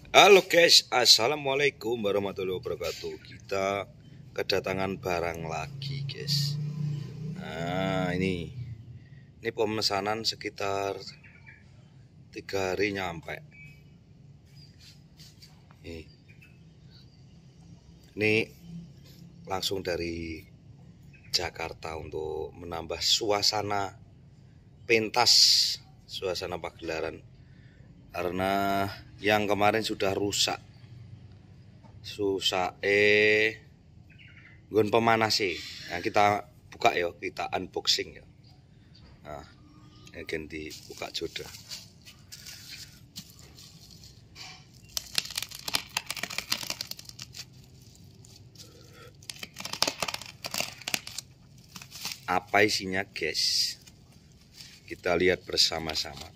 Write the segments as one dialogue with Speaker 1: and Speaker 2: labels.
Speaker 1: Halo guys, assalamualaikum warahmatullahi wabarakatuh. Kita kedatangan barang lagi guys. Nah ini pemesanan sekitar 3 hari nyampe. Ini langsung dari Jakarta untuk menambah suasana pentas, suasana pagelaran. Karena yang kemarin sudah rusak, nggon pemanas sih. Nah, kita buka ya, kita unboxing ya. Nah, ini dibuka jodoh. Apa isinya guys? Kita lihat bersama-sama.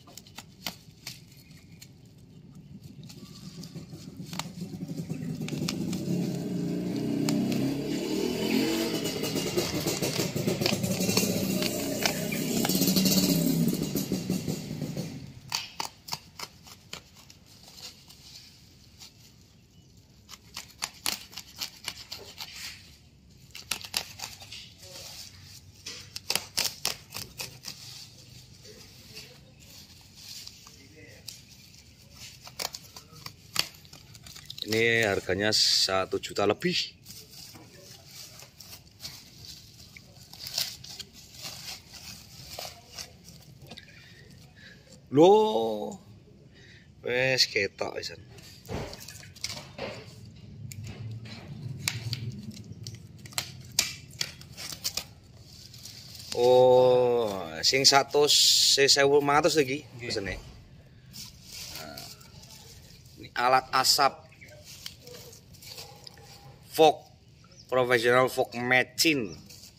Speaker 1: Ini harganya 1 juta lebih. Loh, wes ketok pisan. Oh, sing 1.500 lagi pesene. Nah, ini alat asap Vogue professional Vogue machine.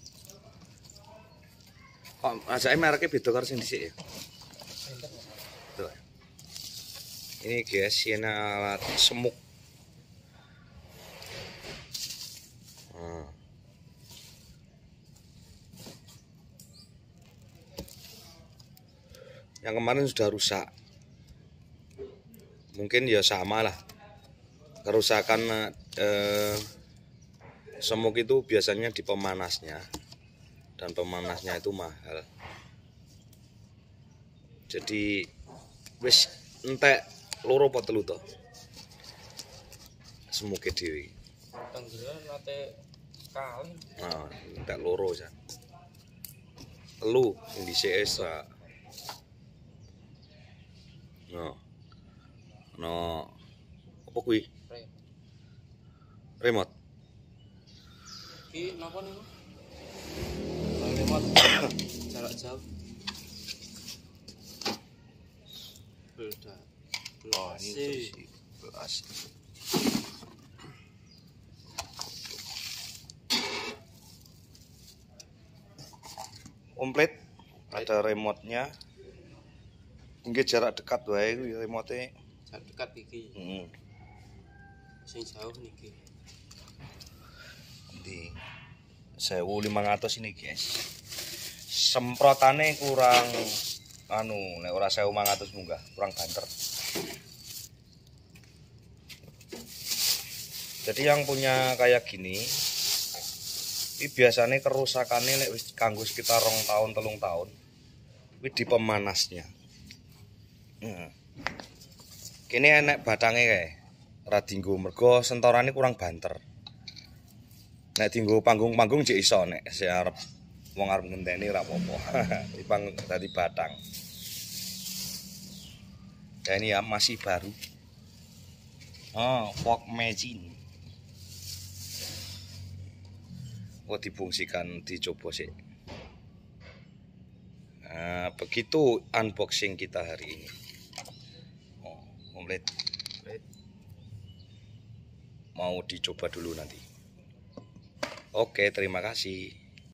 Speaker 1: Kok rasanya mereknya beda karo sing dhisik ya? Tuh. Ini guys, ini alat semuk. Yang kemarin sudah rusak. Mungkin ya sama lah. Kerusakan semuk itu biasanya di pemanasnya. Dan pemanasnya itu mahal. Jadi wis entek loro apa telu to. Semuke dhewe.
Speaker 2: Tanggeran nate kali.
Speaker 1: Nah, entek loro jan. Telu sing dhisik esa. No. Apa kuwi? Remote.
Speaker 2: Ki napa niku? Remote jarak jauh. Beda.
Speaker 1: Oh, ini belas. Komplit, ada remote-nya. Mungkin jarak dekat wae kuwi remote-e.
Speaker 2: Jarak dekat iki. Sing jauh niki.
Speaker 1: Di 1.500 ini guys. Semprotane kurang nek ora 1.500 munggah, kurang banter. Jadi yang punya kayak gini ini biasanya kerusakannya nek wis kanggo sekitar 2 tahun 3 tahun. Kuwi di pemanasnya. Kini enek batangnya kayak ora dinggo mergo sentorane kurang banter. Nek dinggo panggung-panggung jek iso nek sing arep wong arep ngenteni ora apa-apa. Dipang dadi batang. Dan ini ya masih baru. Vogue machine. Oh, difungsikan dicoba sih. Nah, begitu unboxing kita hari ini. Komplit. Mau dicoba dulu nanti. Oke, terima kasih.